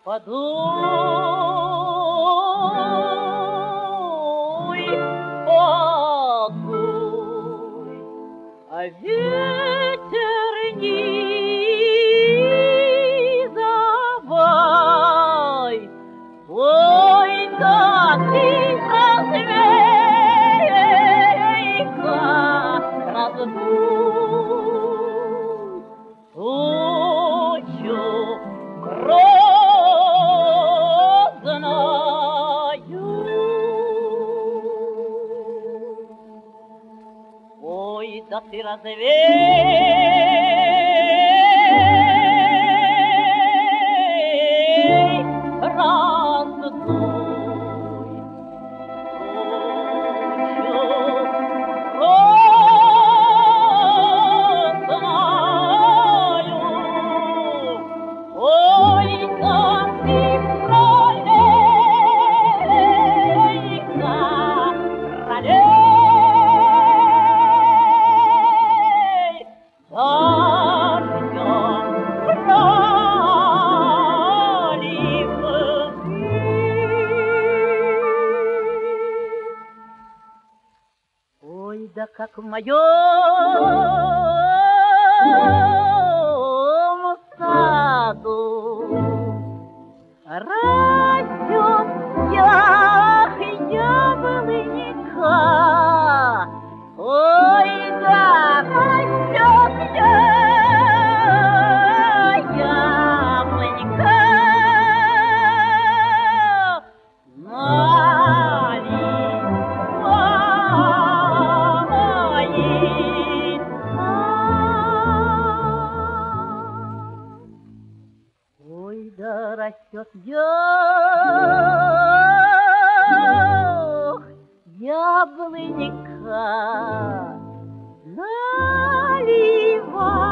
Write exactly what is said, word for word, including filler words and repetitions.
Подуй, подуй, а ветер низовой, ой, да ты развейка раздуй тучу грозную. Ой, да ты развей, раздуй да как в моем саду растет ях яблонька, ой, да растет яблонька растет ях яблонька, налива.